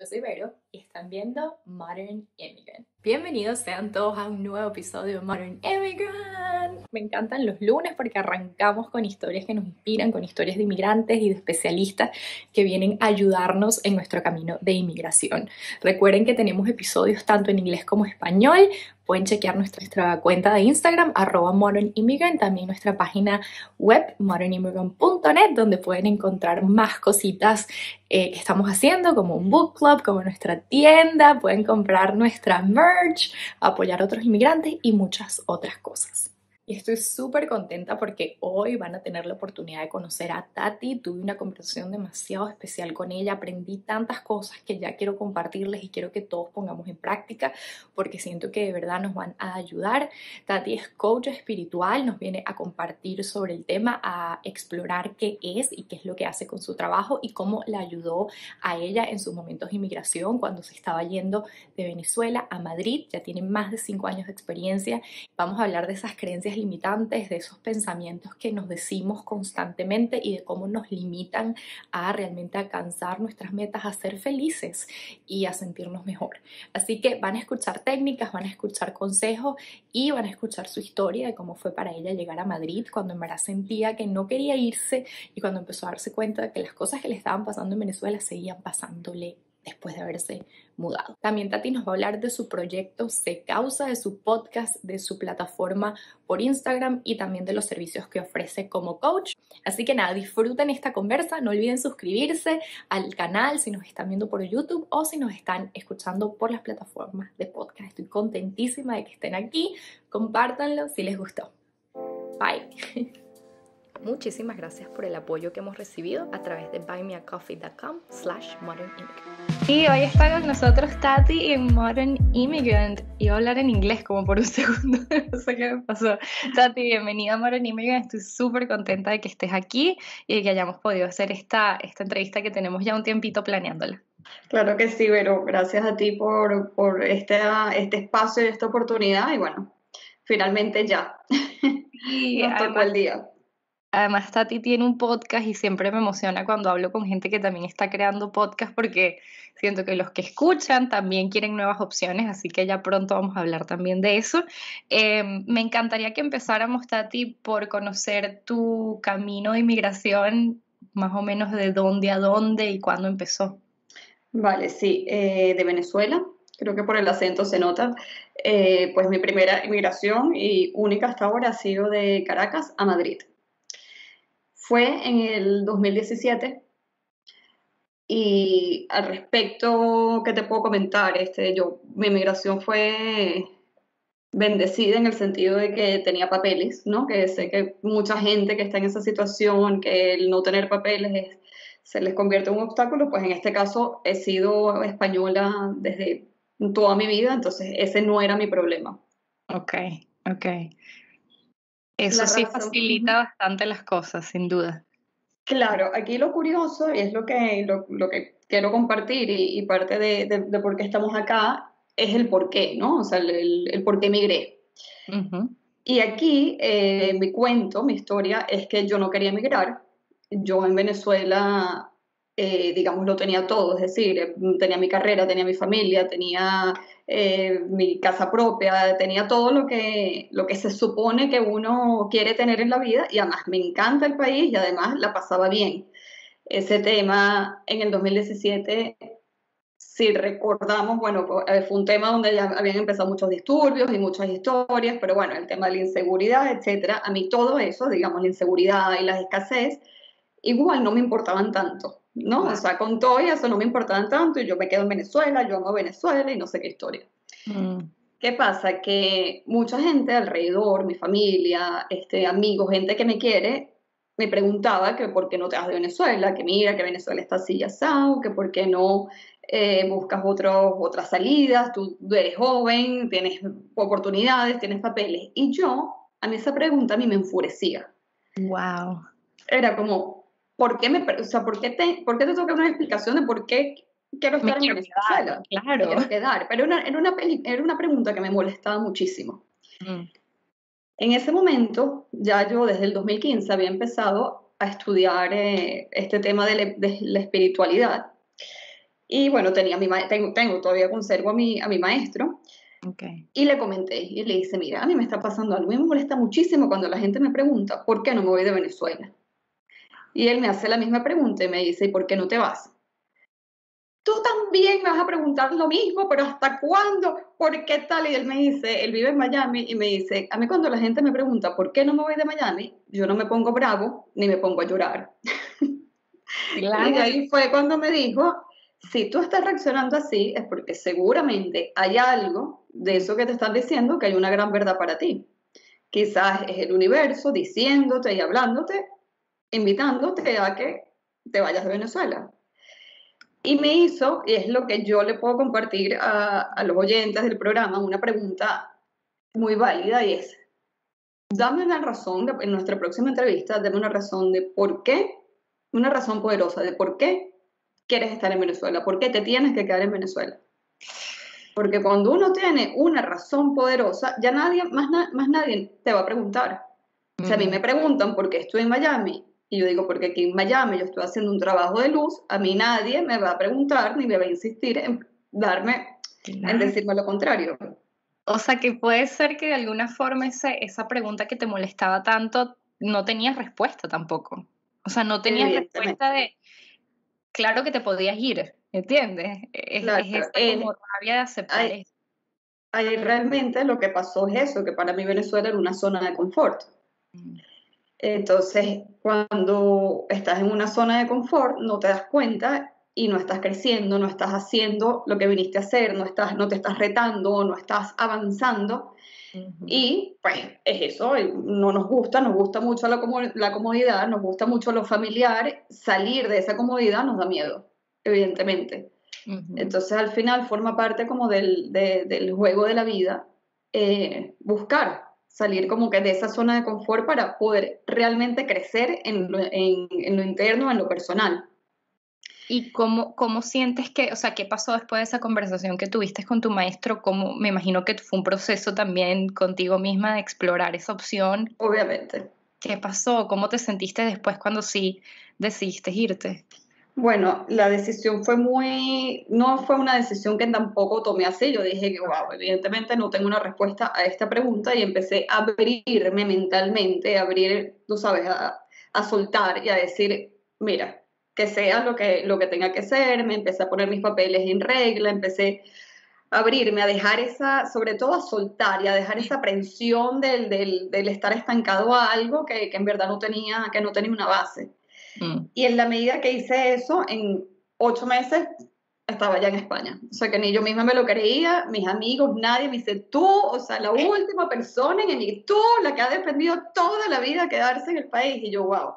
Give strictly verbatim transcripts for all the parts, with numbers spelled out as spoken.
Yo soy Vero y están viendo Modern Immigrant. Bienvenidos sean todos a un nuevo episodio de Modern Immigrant. Me encantan los lunes porque arrancamos con historias que nos inspiran, con historias de inmigrantes y de especialistas que vienen a ayudarnos en nuestro camino de inmigración. Recuerden que tenemos episodios tanto en inglés como español. Pueden chequear nuestra, nuestra cuenta de Instagram, arroba Modern Immigrant, también nuestra página web, modern immigrant punto net, donde pueden encontrar más cositas eh, que estamos haciendo, como un book club, como nuestra tienda, pueden comprar nuestra merch, apoyar a otros inmigrantes y muchas otras cosas. Y estoy súper contenta porque hoy van a tener la oportunidad de conocer a Tati. Tuve una conversación demasiado especial con ella, aprendí tantas cosas que ya quiero compartirles y quiero que todos pongamos en práctica porque siento que de verdad nos van a ayudar. Tati es coach espiritual, nos viene a compartir sobre el tema, a explorar qué es y qué es lo que hace con su trabajo y cómo la ayudó a ella en sus momentos de inmigración cuando se estaba yendo de Venezuela a Madrid. Ya tiene más de cinco años de experiencia. Vamos a hablar de esas creencias limitantes, de esos pensamientos que nos decimos constantemente y de cómo nos limitan a realmente alcanzar nuestras metas, a ser felices y a sentirnos mejor. Así que van a escuchar técnicas, van a escuchar consejos y van a escuchar su historia de cómo fue para ella llegar a Madrid cuando en verdad sentía que no quería irse y cuando empezó a darse cuenta de que las cosas que le estaban pasando en Venezuela seguían pasándole después de haberse mudado. También Tati nos va a hablar de su proyecto Se Causa, de su podcast, de su plataforma por Instagram y también de los servicios que ofrece como coach. Así que nada, disfruten esta conversa, no olviden suscribirse al canal si nos están viendo por YouTube o si nos están escuchando por las plataformas de podcast. Estoy contentísima de que estén aquí, compártanlo si les gustó. Bye. Muchísimas gracias por el apoyo que hemos recibido a través de buymeacoffee.com slash modern immigrant. Y hoy está con nosotros Tati en Modern Immigrant. Iba a hablar en inglés como por un segundo, no sé qué me pasó. Tati, bienvenida a Modern Immigrant. Estoy súper contenta de que estés aquí y de que hayamos podido hacer esta, esta entrevista que tenemos ya un tiempito planeándola. Claro que sí, Vero. Gracias a ti por, por este, este espacio y esta oportunidad. Y bueno, finalmente ya Y nos tocó además, el día. Además, Tati tiene un podcast y siempre me emociona cuando hablo con gente que también está creando podcast porque siento que los que escuchan también quieren nuevas opciones, así que ya pronto vamos a hablar también de eso. Eh, me encantaría que empezáramos, Tati, por conocer tu camino de inmigración, más o menos de dónde a dónde y cuándo empezó. Vale, sí, eh, de Venezuela. Creo que por el acento se nota. Eh, pues mi primera inmigración y única hasta ahora ha sido de Caracas a Madrid. Fue en el dos mil diecisiete. Y al respecto, ¿qué te puedo comentar? Este, yo, mi inmigración fue bendecida en el sentido de que tenía papeles, ¿no? Que sé que mucha gente que está en esa situación, que el no tener papeles es- se les convierte en un obstáculo, pues en este caso he sido española desde toda mi vida, entonces ese no era mi problema. Ok, ok. Eso La sí razón, facilita ujú. bastante las cosas, sin duda. Claro, aquí lo curioso, y es lo que, lo, lo que quiero compartir, y, y parte de, de- de por qué estamos acá, es el por qué, ¿no? O sea, el, el, el por qué migré. Ujú. Y aquí eh, mi cuento, mi historia, es que yo no quería emigrar. Yo en Venezuela, eh, digamos, lo tenía todo, es decir, eh, tenía mi carrera, tenía mi familia, tenía eh, mi casa propia, tenía todo lo que, lo que se supone que uno quiere tener en la vida y además me encanta el país y además la pasaba bien. Ese tema en el dos mil diecisiete, si recordamos, bueno, fue eh, fue un tema donde ya habían empezado muchos disturbios y muchas historias, pero bueno, el tema de la inseguridad, etcétera, a mí todo eso, digamos, la inseguridad y la escasez, igual no me importaban tanto, ¿no? O Claro. sea, con todo y eso no me importaban tanto y yo me quedo en Venezuela, yo amo a Venezuela y no sé qué historia. Mm, ¿Qué pasa? Que mucha gente alrededor, mi familia, este, amigos, gente que me quiere, me preguntaba que por qué no te vas de Venezuela, que mira, que Venezuela está así y asado, que por qué no eh, buscas otros, otras salidas, tú eres joven, tienes oportunidades, tienes papeles. Y yo, a mí esa pregunta a mí me enfurecía. wow. Era como, ¿por qué me, pre- o sea, ¿por qué te, por qué te tengo que dar una explicación de por qué quiero Me estar en quiero quedar, Venezuela? Me claro. quiero quedar. Pero era una, era una, peli- era una pregunta que me molestaba muchísimo. Mm, En ese momento, ya yo desde el dos mil quince había empezado a estudiar eh, este tema de, la- de la espiritualidad Y bueno, tenía a mi ma- tengo, tengo, todavía conservo a mi, a mi maestro. Okay. Y le comenté, y le dije, mira, a mí me está pasando algo, a mí me molesta muchísimo cuando la gente me pregunta, ¿por qué no me voy de Venezuela? Y él me hace la misma pregunta y me dice, ¿y por qué no te vas? Tú también me vas a preguntar lo mismo, pero ¿hasta cuándo? ¿Por qué tal? Y él me dice, él vive en Miami y me dice, a mí cuando la gente me pregunta por qué no me voy de Miami, yo no me pongo bravo ni me pongo a llorar. Y Claro. ahí fue cuando me dijo, si tú estás reaccionando así es porque seguramente hay algo de eso que te están diciendo que hay una gran verdad para ti. Quizás es el universo diciéndote y hablándote, invitándote a que te vayas de Venezuela. Y me hizo, y es lo que yo le puedo compartir a, a los oyentes del programa, una pregunta muy válida y es, dame una razón, de, en nuestra próxima entrevista, dame una razón de por qué, una razón poderosa de por qué quieres estar en Venezuela, por qué te tienes que quedar en Venezuela. Porque cuando uno tiene una razón poderosa, ya nadie, más, na, más nadie te va a preguntar. O sea, a mí me preguntan por qué estoy en Miami y yo digo, porque aquí en Miami yo estoy haciendo un trabajo de luz, a mí nadie me va a preguntar ni me va a insistir en darme, en Claro. decirme lo contrario. O sea, que puede ser que de alguna forma esa, esa pregunta que te molestaba tanto no tenías respuesta tampoco. O sea, no tenías Evidentemente. respuesta de, claro que te podías ir, ¿entiendes? Es, Claro, es esa como eh, rabia de aceptar ahí, eso. ahí realmente lo que pasó es eso, que para mí Venezuela era una zona de confort. Mm. Entonces, cuando estás en una zona de confort, no te das cuenta y no estás creciendo, no estás haciendo lo que viniste a hacer, no, estás, no te estás retando, no estás avanzando. Ujú. Y pues es eso, no nos gusta, nos gusta mucho la, la comodidad, nos gusta mucho lo familiar, salir de esa comodidad nos da miedo, evidentemente. Ujú. Entonces al final forma parte como del, de, del juego de la vida, eh, buscar salir como que de esa zona de confort para poder realmente crecer en lo, en, en lo interno, en lo personal. ¿Y cómo, cómo sientes que, o sea, qué pasó después de esa conversación que tuviste con tu maestro? ¿Cómo, me imagino que fue un proceso también contigo misma de explorar esa opción? Obviamente. ¿Qué pasó? ¿Cómo te sentiste después cuando sí decidiste irte? Bueno, la decisión fue muy, no fue una decisión que tampoco tomé así. Yo dije que, wow, evidentemente no tengo una respuesta a esta pregunta y empecé a abrirme mentalmente, a abrir, tú sabes, a, a soltar y a decir, mira, que sea lo que, lo que tenga que ser. Me empecé a poner mis papeles en regla, empecé a abrirme, a dejar esa, sobre todo a soltar y a dejar esa presión del, del, del estar estancado a algo que, que en verdad no tenía, que no tenía una base. Mm. Y en la medida que hice eso, en ocho meses estaba ya en España. O sea, que ni yo misma me lo creía, mis amigos, nadie me dice, tú, o sea, la última persona en el tú, la que ha defendido toda la vida quedarse en el país. Y yo, wow.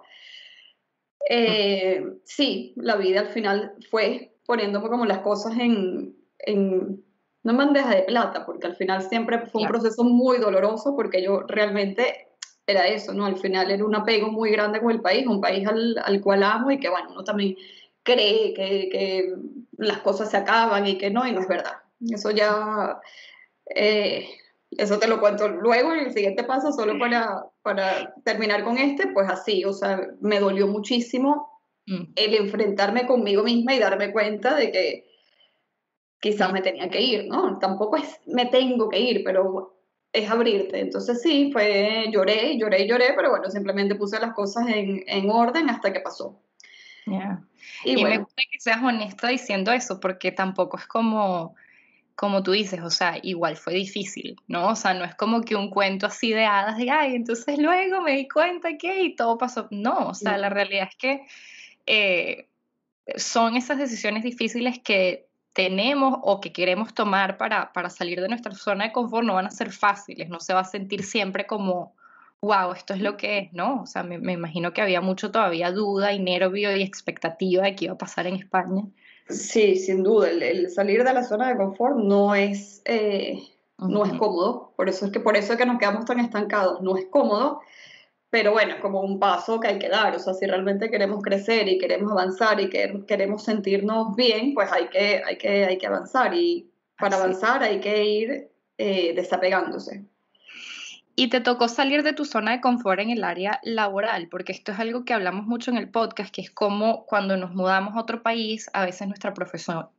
Eh, sí, la vida al final fue poniéndome como las cosas en, en, no en bandeja de plata, porque al final siempre fue un Claro. proceso muy doloroso, porque yo realmente era eso, ¿no? Al final era un apego muy grande con el país, un país al, al cual amo y que, bueno, uno también cree que, que las cosas se acaban y que no, y no es verdad. Eso ya, eh, eso te lo cuento luego en el siguiente paso, solo para, para terminar con este, pues así, o sea, me dolió muchísimo Mm. el enfrentarme conmigo misma y darme cuenta de que quizás Mm. me tenía que ir, ¿no? Tampoco es me tengo que ir, pero es abrirte. Entonces sí, fue, lloré, lloré, lloré, pero bueno, simplemente puse las cosas en, en orden hasta que pasó. Yeah. Y Y me bueno, gusta que seas honesta diciendo eso, porque tampoco es como, como tú dices, o sea, igual fue difícil, ¿no? O sea, no es como que un cuento así de hadas de, ay, entonces luego me di cuenta que y todo pasó. No, o sea, la no, realidad es que eh, son esas decisiones difíciles que tenemos o que queremos tomar para, para salir de nuestra zona de confort, no van a ser fáciles, no se va a sentir siempre como, wow, esto es lo que es, ¿no? O sea, me, me imagino que había mucho todavía duda y nervio y expectativa de qué iba a pasar en España. sí, sin duda, el, el salir de la zona de confort no es, eh, no es Ujú. cómodo, por eso es que por eso es que nos quedamos tan estancados, no es cómodo, pero bueno, es como un paso que hay que dar, o sea, si realmente queremos crecer y queremos avanzar y que, queremos sentirnos bien, pues hay que, hay que, hay que avanzar y para Así. avanzar hay que ir eh, desapegándose. Y te tocó salir de tu zona de confort en el área laboral, porque esto es algo que hablamos mucho en el podcast, que es como cuando nos mudamos a otro país, a veces nuestra profesión,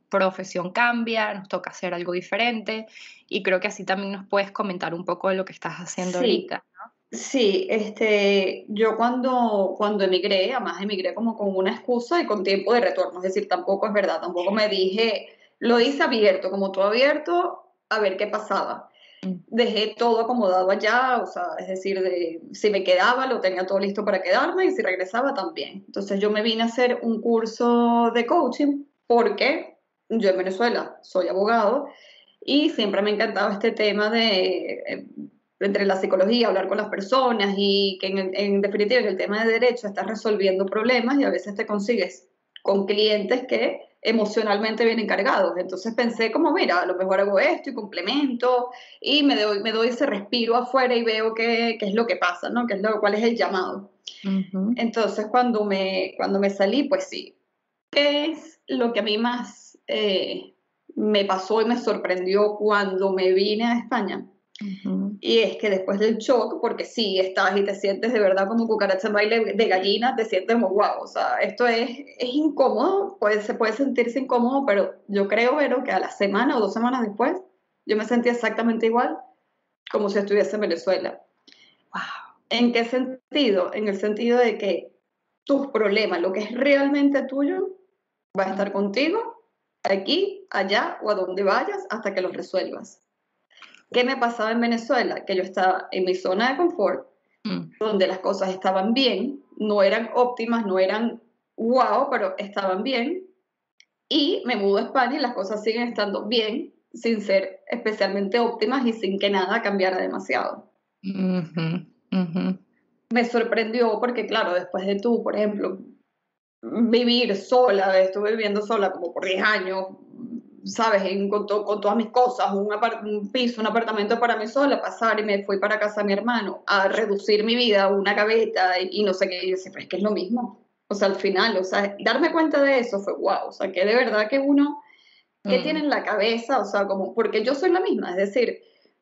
profesión cambia, nos toca hacer algo diferente y creo que así también nos puedes comentar un poco de lo que estás haciendo Sí, ahorita. sí, este, yo cuando, cuando emigré, además emigré como con una excusa y con tiempo de retorno, es decir, tampoco es verdad, tampoco me dije, lo hice abierto, como todo abierto, a ver qué pasaba. Mm, Dejé todo acomodado allá, o sea, es decir, de, si me quedaba, lo tenía todo listo para quedarme y si regresaba también. Entonces yo me vine a hacer un curso de coaching porque yo en Venezuela soy abogado y siempre me ha encantado este tema de eh, entre la psicología, hablar con las personas y que en, en definitiva en el tema de derecho estás resolviendo problemas y a veces te consigues con clientes que emocionalmente vienen cargados. Entonces pensé como, mira, a lo mejor hago esto y complemento y me doy, me doy ese respiro afuera y veo qué, qué es lo que pasa, ¿no? ¿Qué es lo, cuál es el llamado? ujú, Entonces cuando me, cuando me salí, pues sí. ¿Qué es lo que a mí más eh, me pasó y me sorprendió cuando me vine a España? ujú. Y es que después del shock, porque sí, estás y te sientes de verdad como cucaracha en baile de gallina, te sientes como wow, o sea, esto es, es incómodo, puede, se puede sentirse incómodo, pero yo creo, Vero, que a la semana o dos semanas después, yo me sentí exactamente igual como si estuviese en Venezuela. Wow. ¿En qué sentido? En el sentido de que tus problemas, lo que es realmente tuyo, va a estar contigo, aquí, allá o a donde vayas, hasta que los resuelvas. ¿Qué me pasaba en Venezuela? Que yo estaba en mi zona de confort, Mm, donde las cosas estaban bien, no eran óptimas, no eran wow, pero estaban bien. Y me mudo a España y las cosas siguen estando bien, sin ser especialmente óptimas y sin que nada cambiara demasiado. ujú, ujú. Me sorprendió porque, claro, después de tú, por ejemplo, vivir sola, estuve viviendo sola como por diez años, ¿sabes? En- con, to- con todas mis cosas, un, apart- un piso, un apartamento para mí sola, pasar y me fui para casa de mi hermano a reducir mi vida a una gaveta y, y no sé qué, y yo decía, pero es que es lo mismo. O sea, al final, o sea, darme cuenta de eso fue wow, o sea, que de verdad que uno, ¿qué tiene Mm. en la cabeza? O sea, como, porque yo soy la misma, es decir,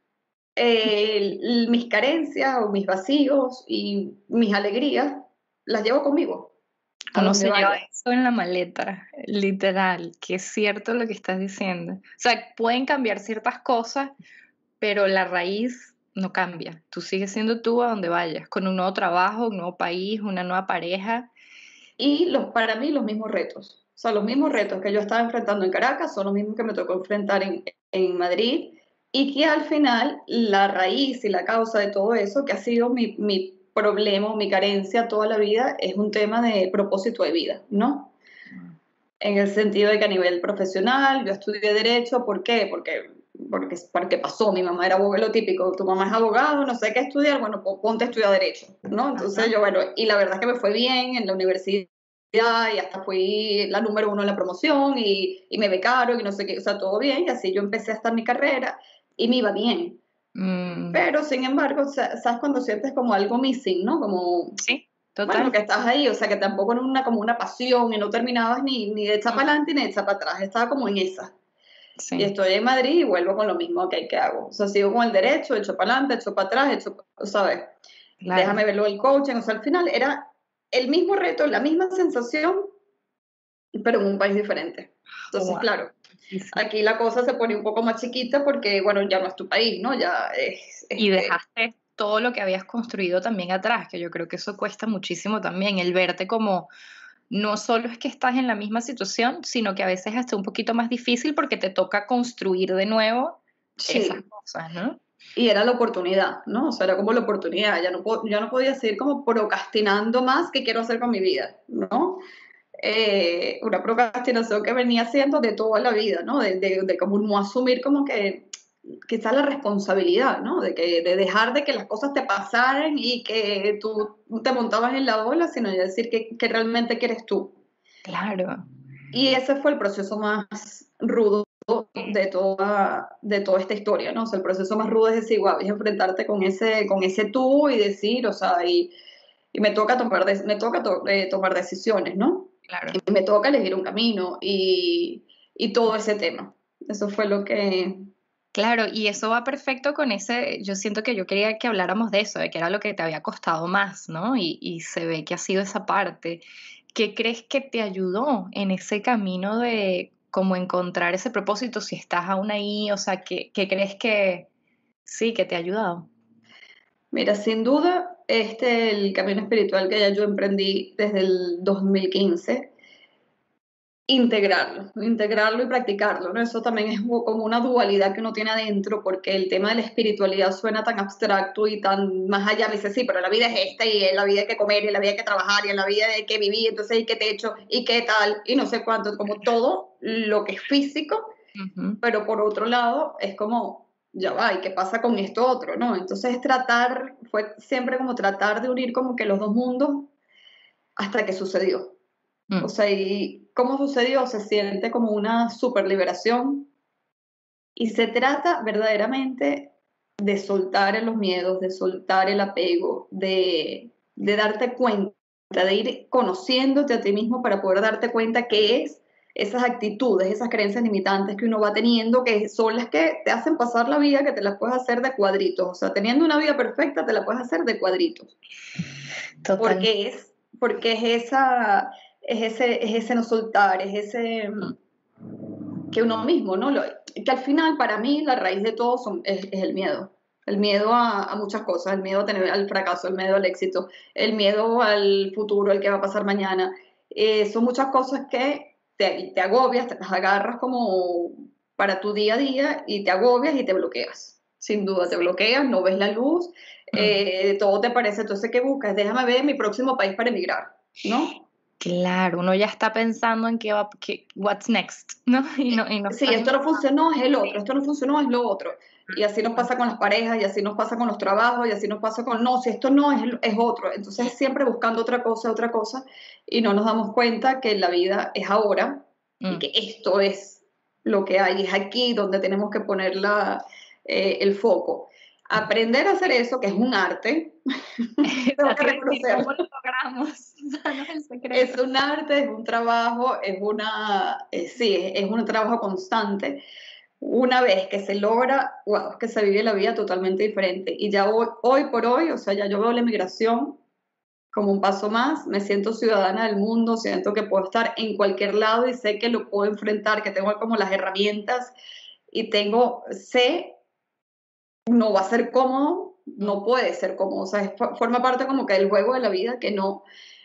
eh, mis carencias o mis vacíos y mis alegrías las llevo conmigo, a Uno donde se lleva vaya. eso en la maleta, literal, que es cierto lo que estás diciendo. O sea, pueden cambiar ciertas cosas, pero la raíz no cambia. Tú sigues siendo tú a donde vayas, con un nuevo trabajo, un nuevo país, una nueva pareja. Y los, para mí los mismos retos. O sea, los mismos retos que yo estaba enfrentando en Caracas son los mismos que me tocó enfrentar en, en Madrid y que al final la raíz y la causa de todo eso, que ha sido mi, mi problema, mi carencia toda la vida, es un tema de propósito de vida, ¿no? En el sentido de que a nivel profesional, yo estudié Derecho, ¿por qué? Porque, porque, porque pasó, mi mamá era abogado, lo típico, tu mamá es abogado, no sé qué estudiar, bueno, pues ponte a estudiar Derecho, ¿no? Entonces Ajá. yo, bueno, y la verdad es que me fue bien en la universidad y hasta fui la número uno en la promoción y, y me becaron y no sé qué, o sea, todo bien, y así yo empecé hasta mi carrera y me iba bien. Mm, Pero, sin embargo, o sea, sabes cuando sientes como algo missing, ¿no? Como, sí, bueno, total. que estás ahí, o sea, que tampoco era una, como una pasión y no terminabas ni, ni de echar Mm, para adelante ni de echar para atrás, estaba como en esa. Y sí, estoy en Madrid y vuelvo con lo mismo, ok, ¿qué hago? O sea, sigo con el derecho, echo para adelante, echo para atrás, echo, ¿sabes? claro. Déjame verlo del coaching, o sea, al final era el mismo reto, la misma sensación, pero en un país diferente. Entonces, Wow, claro, difícil. aquí la cosa se pone un poco más chiquita porque, bueno, ya no es tu país, ¿no? Ya es, Y este, dejaste todo lo que habías construido también atrás, que yo creo que eso cuesta muchísimo también, el verte como no solo es que estás en la misma situación, sino que a veces hasta un poquito más difícil porque te toca construir de nuevo esas sí, cosas, ¿no? y era la oportunidad, ¿no? O sea, era como la oportunidad, ya no, ya no podía seguir como procrastinando más qué quiero hacer con mi vida, ¿no? Eh, una procrastinación que venía haciendo de toda la vida, ¿no? De, de, de como no asumir como que quizás la responsabilidad, ¿no? De, que, de dejar de que las cosas te pasaran y que tú te montabas en la ola, sino de decir que, que realmente quieres tú. Claro. Y ese fue el proceso más rudo de toda, de toda esta historia, ¿no? O sea, el proceso más rudo es decir, wow, es enfrentarte con ese, con ese tú y decir, o sea, y, y me toca, tomar, de, me toca to, eh, tomar decisiones, ¿no? Claro. Y me toca elegir un camino y, y todo ese tema. Eso fue lo que... Claro, y eso va perfecto con ese, yo siento que yo quería que habláramos de eso, de que era lo que te había costado más, ¿no? Y, y se ve que ha sido esa parte. ¿Qué crees que te ayudó en ese camino de como encontrar ese propósito si estás aún ahí? O sea, ¿qué, qué crees que sí, que te ha ayudado? Mira, sin duda, este el camino espiritual que ya yo emprendí desde el dos mil quince, integrarlo, integrarlo y practicarlo, ¿no? Eso también es como una dualidad que uno tiene adentro, porque el tema de la espiritualidad suena tan abstracto y tan más allá. Me dice, sí, pero la vida es esta, y en la vida hay que comer, y en la vida hay que trabajar, y en la vida hay que vivir, entonces hay que techo, y qué tal, y no sé cuánto, como todo lo que es físico, Ujú, pero por otro lado es como, ya va, ¿y qué pasa con esto otro, no? Entonces tratar, fue siempre como tratar de unir como que los dos mundos hasta que sucedió. O mm, sea, y cómo sucedió, se siente como una super liberación y se trata verdaderamente de soltar los miedos, de soltar el apego, de, de darte cuenta, de ir conociéndote a ti mismo para poder darte cuenta qué es esas actitudes, esas creencias limitantes que uno va teniendo, que son las que te hacen pasar la vida, que te las puedes hacer de cuadritos. O sea, teniendo una vida perfecta, te la puedes hacer de cuadritos. total. Porque es, porque es esa, es ese, es ese no soltar, es ese Mm, que uno mismo, ¿no? Lo, que al final, para mí, la raíz de todo son, es, es el miedo. El miedo a, a, muchas cosas, el miedo a tener, al fracaso, el miedo al éxito, el miedo al futuro, el que va a pasar mañana. Eh, son muchas cosas que te, te agobias, te las agarras como para tu día a día y te agobias y te bloqueas. Sin duda, te sí. bloqueas, no ves la luz, Mm. eh, todo te parece. Entonces, ¿qué buscas? Déjame ver mi próximo país para emigrar, ¿no? Claro, uno ya está pensando en qué va, qué, what's next, ¿no? Y no, y no Sí, estás esto no enfocado. funcionó, es el otro, esto no funcionó, es lo otro. Y así nos pasa con las parejas, y así nos pasa con los trabajos, y así nos pasa con, no, si esto no es, es otro. Entonces siempre buscando otra cosa, otra cosa, y no nos damos cuenta que la vida es ahora, y Mm. que esto es lo que hay, es aquí donde tenemos que poner la, eh, el foco. Aprender a hacer eso, que es un arte, tengo Ya que te iba a decir cómo reconocerlo. lo logramos. Danos el Es secreto. un arte, es un trabajo, es una, eh, sí, es, es un trabajo constante. Una vez que se logra, wow, es que se vive la vida totalmente diferente. Y ya hoy, hoy por hoy, o sea, ya yo veo la inmigración como un paso más, me siento ciudadana del mundo, siento que puedo estar en cualquier lado y sé que lo puedo enfrentar, que tengo como las herramientas y tengo, sé, no va a ser cómodo, Mm, no puede ser cómodo, o sea, es, forma parte como que del juego de la vida que no,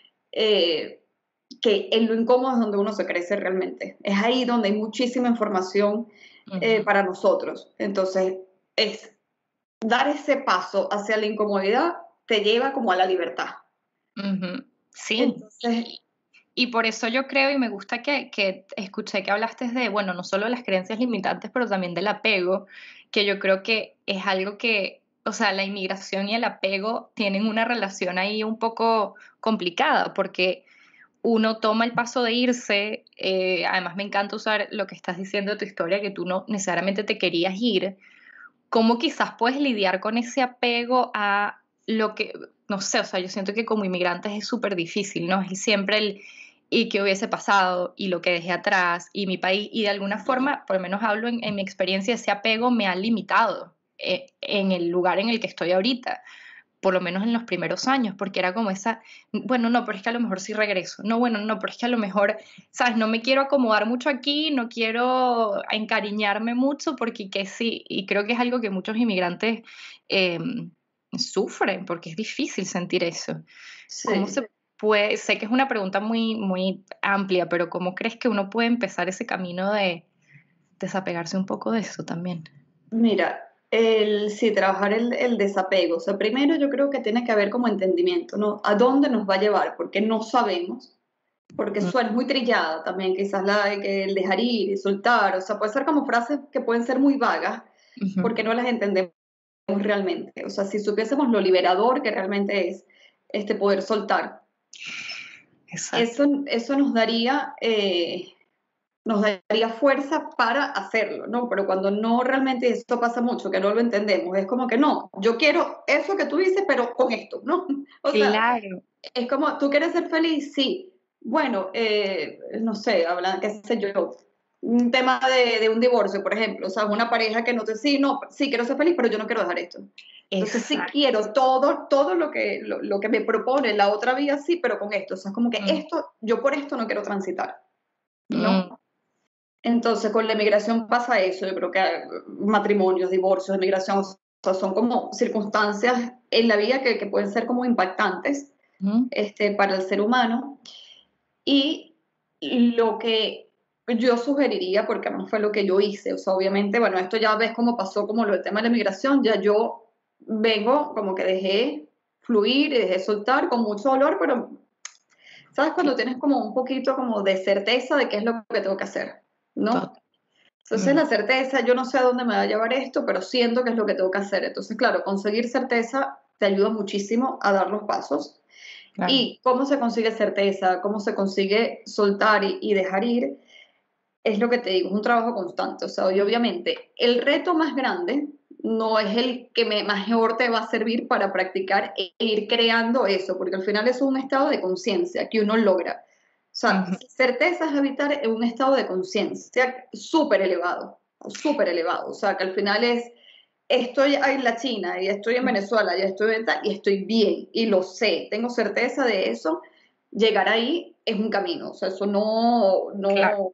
eh, que en lo incómodo es donde uno se crece realmente. Es ahí donde hay muchísima información eh, ujú, para nosotros. Entonces, es dar ese paso hacia la incomodidad te lleva como a la libertad. ujú. Sí, Entonces, y, y por eso yo creo y me gusta que, que escuché que hablaste de, bueno, no solo las creencias limitantes, pero también del apego, que yo creo que es algo que, o sea, la inmigración y el apego tienen una relación ahí un poco complicada, porque uno toma el paso de irse, eh, además me encanta usar lo que estás diciendo de tu historia, que tú no necesariamente te querías ir. ¿Cómo quizás puedes lidiar con ese apego a lo que, no sé, o sea, yo siento que como inmigrantes es súper difícil, ¿no? Es siempre el y qué hubiese pasado y lo que dejé atrás y mi país, y de alguna forma, por lo menos hablo en, en mi experiencia, ese apego me ha limitado eh, en el lugar en el que estoy ahorita, por lo menos en los primeros años, porque era como esa, bueno, no, pero es que a lo mejor sí regreso, no, bueno, no, pero es que a lo mejor, sabes, no me quiero acomodar mucho aquí, no quiero encariñarme mucho, porque que sí, y creo que es algo que muchos inmigrantes eh, sufren, porque es difícil sentir eso. ¿Cómo sí. se puede, sé que es una pregunta muy, muy amplia, pero ¿cómo crees que uno puede empezar ese camino de desapegarse un poco de eso también? Mira, el, sí, trabajar el, el desapego. O sea, primero yo creo que tiene que haber como entendimiento, ¿no? ¿A dónde nos va a llevar? Porque no sabemos, porque Mm, suena muy trillada también, quizás la de que el dejar ir y soltar, o sea, puede ser como frases que pueden ser muy vagas, ujú, porque no las entendemos realmente. O sea, si supiésemos lo liberador que realmente es este poder soltar, exacto. eso, eso nos daría, eh, nos daría fuerza para hacerlo, ¿no? Pero cuando no realmente, esto pasa mucho, que no lo entendemos, es como que no, yo quiero eso que tú dices, pero con esto, ¿no? O sea, Claro. es como, ¿tú quieres ser feliz? Sí. Bueno, eh, no sé, hablan, qué sé yo, un tema de, de, un divorcio, por ejemplo, o sea, una pareja que no te, sí, no, sí quiero ser feliz, pero yo no quiero dejar esto. Entonces sí Exacto. quiero todo, todo lo que, lo, lo que me propone la otra vida, sí, pero con esto. O sea, es como que Mm, esto, yo por esto no quiero transitar, mm. ¿no? Entonces, con la emigración pasa eso. Yo creo que eh, matrimonios, divorcios, emigración, o sea, son como circunstancias en la vida que, que pueden ser como impactantes Ujú. este, para el ser humano. Y lo que yo sugeriría, porque a mí fue lo que yo hice, o sea, obviamente, bueno, esto ya ves cómo pasó como lo del tema de la migración, ya yo vengo como que dejé fluir y dejé soltar con mucho dolor, pero ¿sabes? Cuando tienes como un poquito como de certeza de qué es lo que tengo que hacer, ¿no? Tot- Entonces mm, la certeza, yo no sé a dónde me va a llevar esto, pero siento que es lo que tengo que hacer. Entonces, claro, conseguir certeza te ayuda muchísimo a dar los pasos. claro. ¿Y cómo se consigue certeza? ¿Cómo se consigue soltar y, y dejar ir? Es lo que te digo, es un trabajo constante. O sea, y obviamente el reto más grande no es el que me, mejor te va a servir para practicar e ir creando eso, porque al final es un estado de conciencia que uno logra. O sea, Ujú. certeza es habitar en un estado de conciencia súper elevado, súper elevado. O sea, que al final es, estoy en la China y estoy en Venezuela y estoy en tal, y estoy bien y lo sé, tengo certeza de eso. Llegar ahí es un camino, o sea, eso no, Claro. no,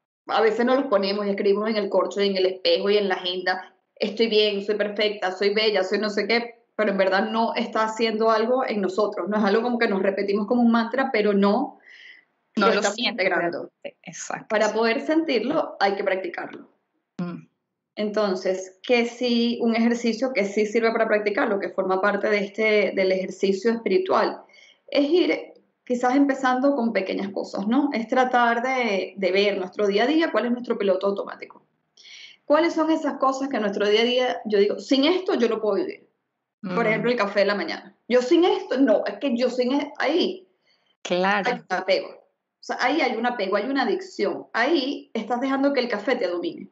a veces nos los ponemos y escribimos en el corcho y en el espejo y en la agenda, estoy bien, soy perfecta, soy bella, soy no sé qué, pero en verdad no está haciendo algo en nosotros, no es algo como que nos repetimos como un mantra, pero no lo No lo estamos sientes integrando. realmente. Exacto. Para poder sentirlo hay que practicarlo. Mm, Entonces, que sí, un ejercicio que sí sirve para practicarlo, que forma parte de este, del ejercicio espiritual, es ir quizás empezando con pequeñas cosas, ¿no? Es tratar de, de ver nuestro día a día cuál es nuestro piloto automático. ¿Cuáles son esas cosas que en nuestro día a día yo digo, sin esto yo no puedo vivir? Por ejemplo, mm, el café de la mañana. Yo sin esto, no, es que yo sin e- ahí hay claro. un apego. O sea, ahí hay un apego, hay una adicción. Ahí estás dejando que el café te domine.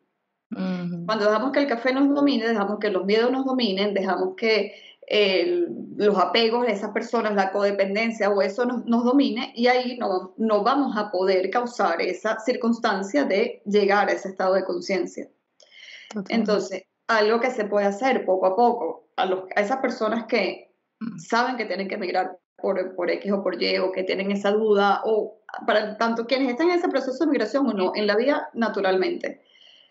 Ujú. Cuando dejamos que el café nos domine, dejamos que los miedos nos dominen, dejamos que eh, los apegos de esas personas, la codependencia o eso nos, nos domine y ahí no, no vamos a poder causar esa circunstancia de llegar a ese estado de conciencia. Totalmente. Entonces, algo que se puede hacer poco a poco a, los, a esas personas que Mm, saben que tienen que emigrar por, por X o por Y o que tienen esa duda o para tanto quienes están en ese proceso de migración o no, en la vida naturalmente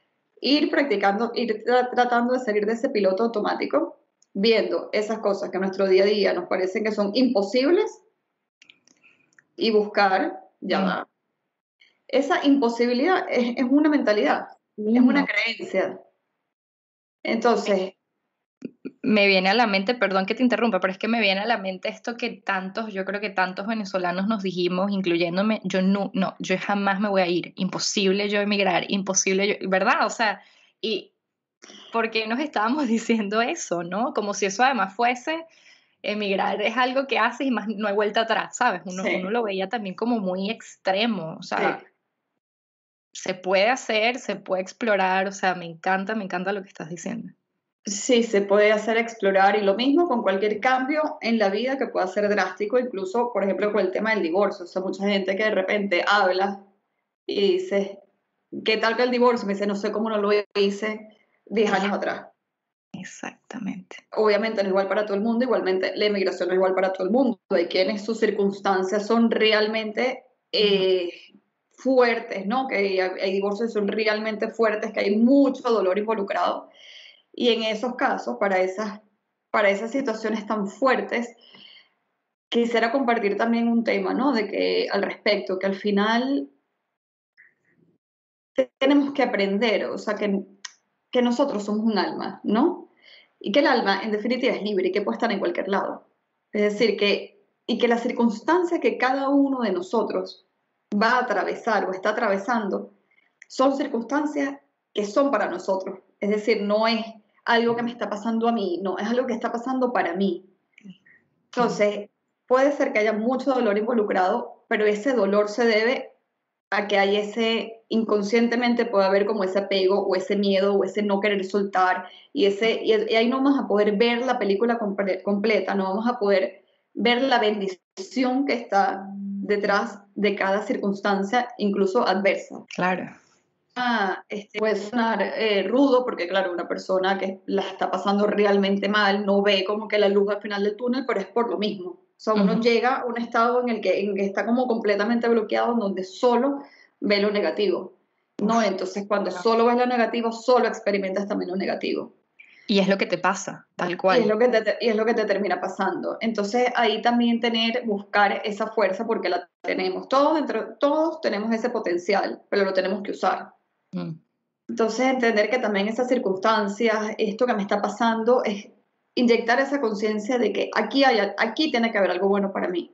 ir practicando, ir tra tratando de salir de ese piloto automático, viendo esas cosas que en nuestro día a día nos parecen que son imposibles y buscar, ya mm. va. Esa imposibilidad es, es una mentalidad, es una Uno. creencia. Entonces, Me viene a la mente, perdón que te interrumpa, pero es que me viene a la mente esto que tantos, yo creo que tantos venezolanos nos dijimos, incluyéndome, yo no, no, yo jamás me voy a ir, imposible yo emigrar, imposible yo, ¿verdad? O sea, y ¿por qué nos estábamos diciendo eso, no? Como si eso además fuese, emigrar es algo que haces y más no hay vuelta atrás, ¿sabes? Uno, uno sí, lo veía también como muy extremo, o sí. sea, se puede hacer, se puede explorar, o sea, me encanta, me encanta lo que estás diciendo. Sí, se puede hacer explorar y lo mismo con cualquier cambio en la vida que pueda ser drástico, incluso, por ejemplo, con el tema del divorcio. O sea, mucha gente que de repente habla y dice, ¿qué tal que el divorcio? Me dice, no sé cómo no lo hice diez años atrás. Exactamente. Obviamente no es igual para todo el mundo, igualmente la inmigración no es igual para todo el mundo. Hay quienes sus circunstancias son realmente Ujú. eh, fuertes, ¿no? Que hay, hay divorcios que son realmente fuertes, que hay mucho dolor involucrado. Y en esos casos, para esas, para esas situaciones tan fuertes, quisiera compartir también un tema, ¿no? De que al respecto, que al final tenemos que aprender, o sea, que, que nosotros somos un alma, ¿no? Y que el alma, en definitiva, es libre y que puede estar en cualquier lado. Es decir, que, y que las circunstancias que cada uno de nosotros va a atravesar o está atravesando son circunstancias que son para nosotros. Es decir, no es algo que me está pasando a mí, no, es algo que está pasando para mí. Mm, Entonces, puede ser que haya mucho dolor involucrado, pero ese dolor se debe a que hay ese, inconscientemente puede haber como ese apego o ese miedo o ese no querer soltar y, ese, y, y ahí no vamos a poder ver la película comple completa, no vamos a poder ver la bendición que está detrás de cada circunstancia, incluso adversa. claro. Ah, este, puede sonar eh, rudo porque, claro, una persona que la está pasando realmente mal no ve como que la luz al final del túnel, pero es por lo mismo. O sea, Ujú. uno llega a un estado en el que, en que está como completamente bloqueado, en donde solo ve lo negativo. ¿no? Uf, Entonces, cuando claro. solo ves lo negativo, solo experimentas también lo negativo. Y es lo que te pasa, tal Y es cual. lo que te, y es lo que te termina pasando. Entonces, ahí también tener, buscar esa fuerza, porque la tenemos. Todos, dentro, todos tenemos ese potencial, pero lo tenemos que usar. Mm, Entonces, entender que también esas circunstancias, esto que me está pasando, es inyectar esa conciencia de que aquí, hay, aquí tiene que haber algo bueno para mí.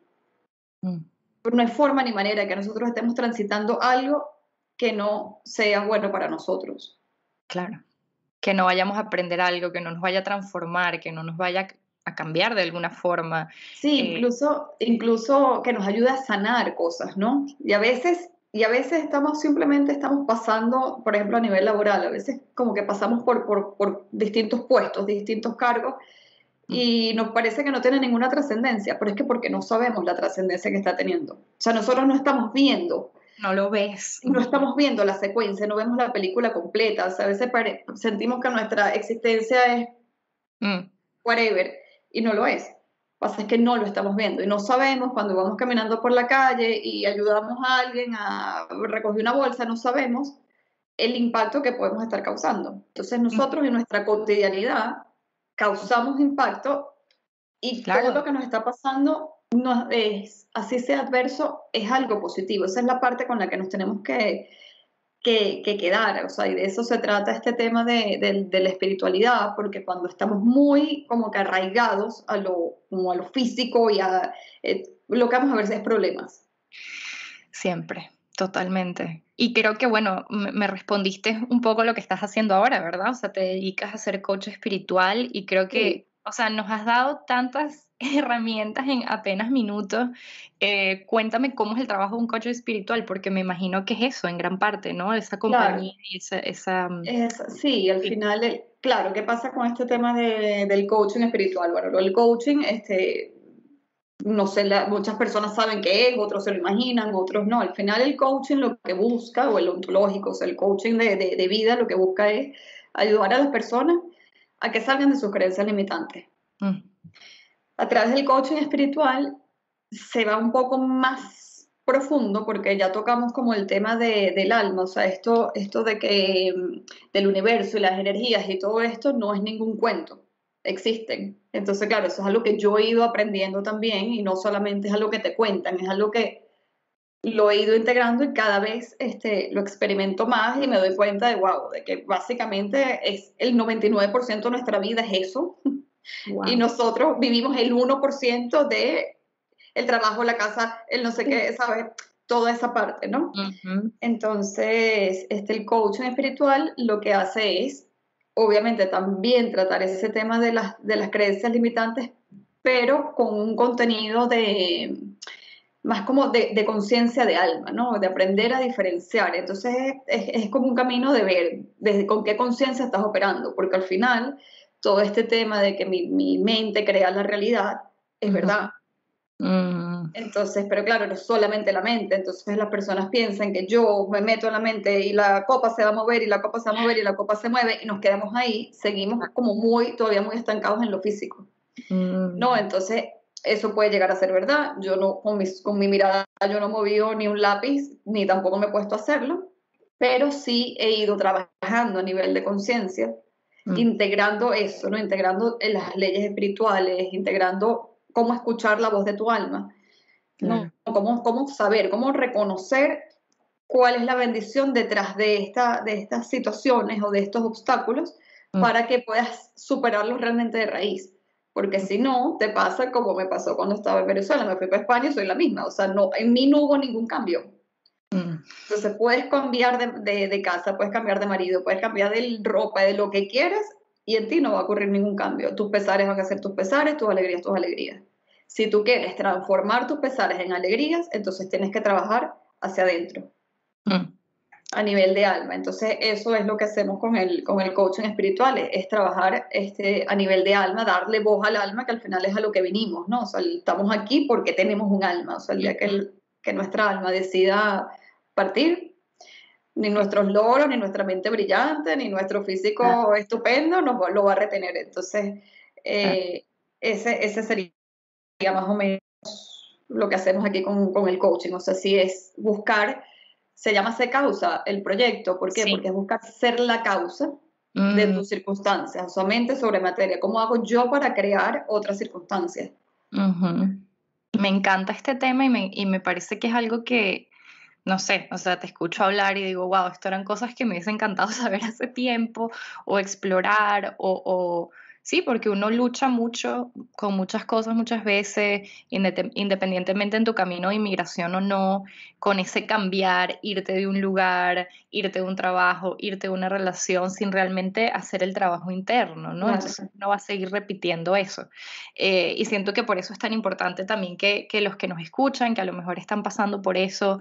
mm, Pero no hay forma ni manera que nosotros estemos transitando algo que no sea bueno para nosotros. claro. Que no vayamos a aprender algo, que no nos vaya a transformar, que no nos vaya a cambiar de alguna forma. Sí, Eh, incluso, incluso que nos ayuda a sanar cosas, ¿no? Y a veces, y a veces estamos simplemente estamos pasando, por ejemplo, a nivel laboral, a veces como que pasamos por, por, por distintos puestos, distintos cargos, mm, y nos parece que no tiene ninguna trascendencia, pero es que porque no sabemos la trascendencia que está teniendo. O sea, nosotros no estamos viendo, no lo ves. no Ujú, estamos viendo la secuencia, no vemos la película completa, o sea, a veces pare- sentimos que nuestra existencia es mm, whatever, y no lo es. Pasa es que no lo estamos viendo y no sabemos cuando vamos caminando por la calle y ayudamos a alguien a recoger una bolsa, no sabemos el impacto que podemos estar causando. Entonces mm, nosotros en nuestra cotidianidad causamos impacto y todo lo claro. que nos está pasando no es, así sea adverso, es algo positivo. Esa es la parte con la que nos tenemos que, que, que quedar, o sea, y de eso se trata este tema de, de, de la espiritualidad, porque cuando estamos muy como que arraigados a lo, como a lo físico y a eh, lo que vamos a ver es problemas. Siempre, totalmente. Y creo que, bueno, me, me respondiste un poco lo que estás haciendo ahora, ¿verdad? O sea, te dedicas a ser coach espiritual y creo Sí, que, o sea, nos has dado tantas herramientas en apenas minutos. Eh, cuéntame cómo es el trabajo de un coach espiritual, porque me imagino que es eso en gran parte, ¿no? Esa claro. compañía y esa, esa, mm, Es, sí, al sí. final, el- claro, ¿qué pasa con este tema de, del coaching espiritual? Bueno, el coaching, este, no sé, la- muchas personas saben qué es, otros se lo imaginan, otros no. Al final el coaching lo que busca, o el ontológico, o sea, el coaching de, de, de vida, lo que busca es ayudar a las personas a que salgan de sus creencias limitantes. Mm, A través del coaching espiritual se va un poco más profundo porque ya tocamos como el tema de, del alma, o sea, esto, esto de que mm, del universo y las energías y todo esto no es ningún cuento, existen. Entonces, claro, eso es algo que yo he ido aprendiendo también y no solamente es algo que te cuentan, es algo que lo he ido integrando y cada vez este, lo experimento más y me doy cuenta de, wow, de que básicamente es el noventa y nueve por ciento de nuestra vida es eso y wow. nosotros vivimos el uno por ciento de el trabajo, la casa, el no sé qué, ¿sabes? Toda esa parte, ¿no? Ujú, Entonces, este, el coaching espiritual lo que hace es, obviamente, también tratar ese tema de las, de las creencias limitantes, pero con un contenido de más como de, de conciencia de alma, ¿no? De aprender a diferenciar. Entonces, es, es como un camino de ver desde con qué conciencia estás operando, porque al final, todo este tema de que mi, mi mente crea la realidad, es ujú, verdad. mm, Entonces, pero claro, no es solamente la mente, entonces las personas piensan que yo me meto en la mente y la copa se va a mover y la copa se va a mover y la copa se mueve y nos quedamos ahí, seguimos como muy, todavía muy estancados en lo físico. No, mm, entonces eso puede llegar a ser verdad. Yo no, con, mis, con mi mirada, yo no he movido ni un lápiz, ni tampoco me he puesto a hacerlo, pero sí he ido trabajando a nivel de conciencia, mm, integrando eso, ¿no? Integrando en las leyes espirituales, integrando cómo escuchar la voz de tu alma, ¿no? claro. Cómo, cómo saber, cómo reconocer cuál es la bendición detrás de, esta, de estas situaciones o de estos obstáculos Mm, para que puedas superarlos realmente de raíz. Porque si no, te pasa como me pasó cuando estaba en Venezuela, me fui para España y soy la misma. O sea, no, en mí no hubo ningún cambio. mm, Entonces puedes cambiar de, de, de casa, puedes cambiar de marido, puedes cambiar de ropa, de lo que quieras, y en ti no va a ocurrir ningún cambio. Tus pesares van a ser tus pesares, tus alegrías, tus alegrías. Si tú quieres transformar tus pesares en alegrías, entonces tienes que trabajar hacia adentro mm, a nivel de alma. Entonces, eso es lo que hacemos con el, con el coaching espiritual, es trabajar este, a nivel de alma, darle voz al alma, que al final es a lo que vinimos, ¿no? O sea, estamos aquí porque tenemos un alma. O sea, el día que, ujú. el, que nuestra alma decida partir, ni nuestros logros, ni nuestra mente brillante, ni nuestro Claro, físico estupendo nos lo va a retener. Entonces, claro. eh, ese, ese sería más o menos lo que hacemos aquí con, con el coaching. O sea, sí es buscar se llama Se Causa el proyecto. ¿Por qué? Porque Sí. es buscar ser la causa de Mm, tus circunstancias, o sea, mente sobre materia. ¿Cómo hago yo para crear otras circunstancias? ujú. Me encanta este tema y me, y me parece que es algo que, no sé, o sea, te escucho hablar y digo, wow, esto eran cosas que me hubiese encantado saber hace tiempo o explorar o, o sí, porque uno lucha mucho con muchas cosas muchas veces, indete- independientemente en tu camino de inmigración o no, con ese cambiar, irte de un lugar, irte de un trabajo, irte de una relación sin realmente hacer el trabajo interno, ¿no? Claro, Entonces uno va a seguir repitiendo eso. Eh, y siento que por eso es tan importante también que, que los que nos escuchan, que a lo mejor están pasando por eso,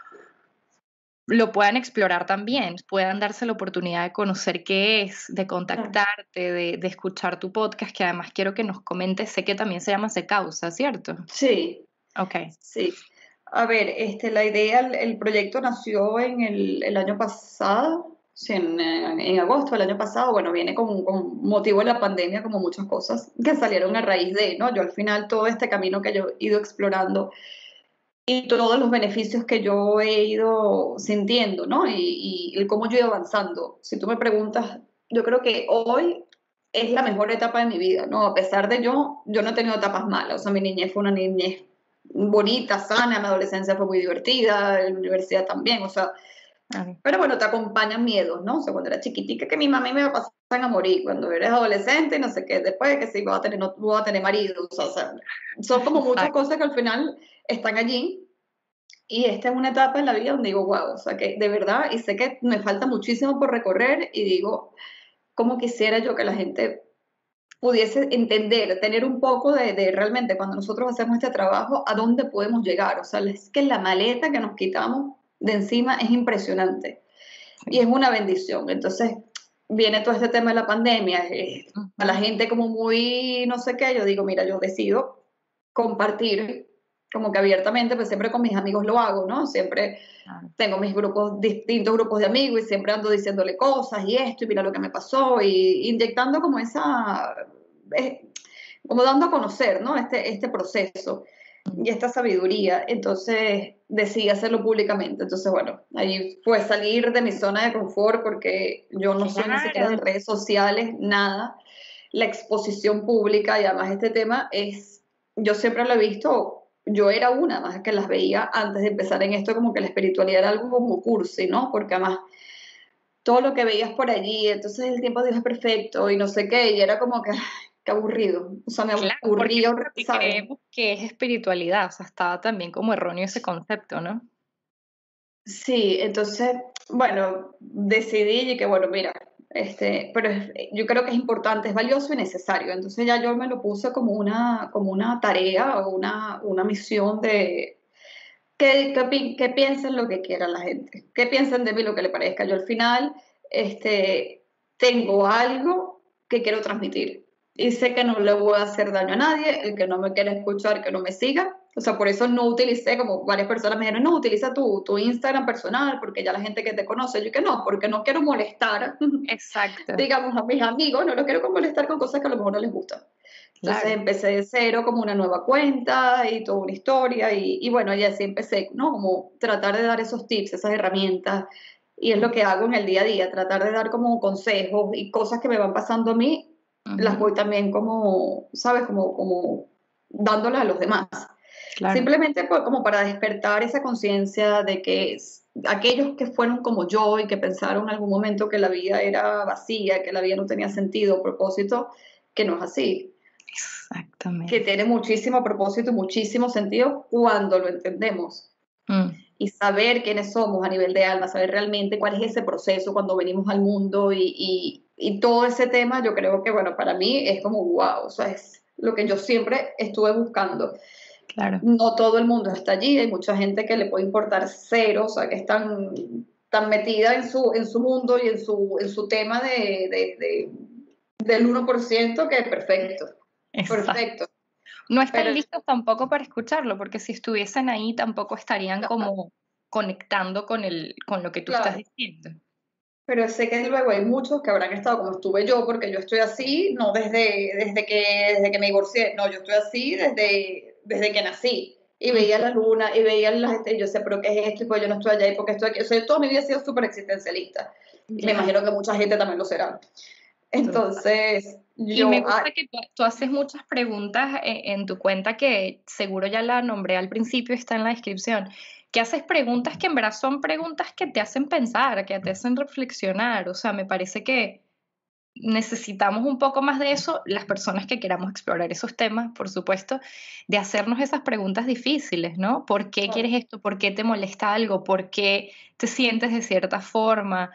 lo puedan explorar también, puedan darse la oportunidad de conocer qué es, de claro. contactarte, de, de escuchar tu podcast, que además quiero que nos comentes, sé que también se llama Se Causa, ¿cierto? Sí, Ok. sí. A ver, este, la idea, el, el proyecto nació en el, el año pasado, sí, en, eh, en agosto del año pasado. Bueno, viene con, con motivo de la pandemia, como muchas cosas que salieron a raíz de, ¿no? Yo al final todo este camino que yo he ido explorando y todos los beneficios que yo he ido sintiendo, ¿no? Y, y el cómo yo he ido avanzando. Si tú me preguntas, yo creo que hoy es la mejor etapa de mi vida, ¿no? A pesar de yo, yo no he tenido etapas malas, o sea, mi niñez fue una niñez bonita, sana, mi adolescencia fue muy divertida, en la universidad también, o sea, Ok. pero bueno, te acompañan miedos, ¿no? O sea, cuando era chiquitica, que mi mamá y me pasaban a morir, cuando eres adolescente, no sé qué, después que si voy a tener, no voy a tener marido, o sea, o sea, son como muchas Exacto. cosas que al final están allí y esta es una etapa en la vida donde digo, wow, o sea, que de verdad, y sé que me falta muchísimo por recorrer y digo, cómo quisiera yo que la gente pudiese entender, tener un poco de, de realmente cuando nosotros hacemos este trabajo, a dónde podemos llegar. O sea, es que la maleta que nos quitamos de encima es impresionante y Sí. es una bendición. Entonces, viene todo este tema de la pandemia, eh, a la Ujú. gente como muy, no sé qué, yo digo, mira, yo decido compartir como que abiertamente, pues siempre con mis amigos lo hago, ¿no? Siempre Claro. tengo mis grupos, distintos grupos de amigos y siempre ando diciéndole cosas y esto y mira lo que me pasó y inyectando como esa, eh, como dando a conocer, ¿no? Este, este proceso Mm. y esta sabiduría. Entonces decidí hacerlo públicamente. Entonces, bueno, ahí fue salir de mi zona de confort porque yo no soy ni siquiera de Claro. redes sociales, nada. La exposición pública y además este tema es, yo siempre lo he visto, yo era una más que las veía antes de empezar en esto, como que la espiritualidad era algo como cursi, ¿no? Porque además todo lo que veías por allí, entonces el tiempo de Dios es perfecto y no sé qué, y era como que, ay, qué aburrido, o sea, me Claro, porque, aburría, porque ¿sabes? creemos que es espiritualidad, o sea, estaba también como erróneo ese concepto, ¿no? Sí, entonces, bueno, decidí y que, bueno, mira, este, pero es- yo creo que es importante, es valioso y necesario. Entonces ya yo me lo puse como una, como una tarea o una, una misión de que, que, pi- que piensen lo que quiera la gente, que piensen de mí lo que le parezca. Yo al final, este, tengo algo que quiero transmitir y sé que no le voy a hacer daño a nadie, el que no me quiera escuchar, que no me siga. O sea, por eso no utilicé, como varias personas me dijeron, no, utiliza tu, tu Instagram personal, porque ya la gente que te conoce, yo que no, porque no quiero molestar, Exacto, digamos, a mis amigos, no los quiero molestar con cosas que a lo mejor no les gustan. Entonces claro. empecé de cero como una nueva cuenta y toda una historia y, y bueno, y así empecé, ¿no? Como tratar de dar esos tips, esas herramientas y es lo que hago en el día a día, tratar de dar como consejos y cosas que me van pasando a mí, las Ujú. voy también como, ¿sabes? Como, como dándolas a los demás. Claro. Simplemente pues, como para despertar esa conciencia de que es- aquellos que fueron como yo y que pensaron en algún momento que la vida era vacía, que la vida no tenía sentido, propósito, que no es así, que Exactamente. tiene muchísimo propósito y muchísimo sentido cuando lo entendemos. Mm. Y saber quiénes somos a nivel de alma, saber realmente cuál es ese proceso cuando venimos al mundo y, y, y todo ese tema, yo creo que, bueno, para mí es como wow, o sea, es lo que yo siempre estuve buscando. Claro. No todo el mundo está allí, hay mucha gente que le puede importar cero, o sea, que están tan metida en su, en su mundo y en su, en su tema de, de, de del uno por ciento que es perfecto, Exacto. perfecto. No están Pero listos tampoco para escucharlo, porque si estuviesen ahí tampoco estarían como conectando con el, con lo que tú estás claro, diciendo. pero sé que luego hay muchos que habrán estado como estuve yo, porque yo estoy así, no desde, desde, que, desde que me divorcié, no, yo estoy así desde, desde que nací. y veía la luna, y veía las estrellas, y yo decía, pero ¿qué es esto? Y pues yo no estoy allá, y porque estoy aquí. O sea, yo toda mi vida he sido súper existencialista. Y me Ya. imagino que mucha gente también lo será. Entonces, Y me yo, ah, gusta que tú, tú haces muchas preguntas en, en tu cuenta que seguro ya la nombré al principio, está en la descripción, que haces preguntas que en verdad son preguntas que te hacen pensar, que te hacen reflexionar. O sea, me parece que necesitamos un poco más de eso, las personas que queramos explorar esos temas, por supuesto, de hacernos esas preguntas difíciles, ¿no? ¿Por qué quieres esto? ¿Por qué te molesta algo? ¿Por qué te sientes de cierta forma?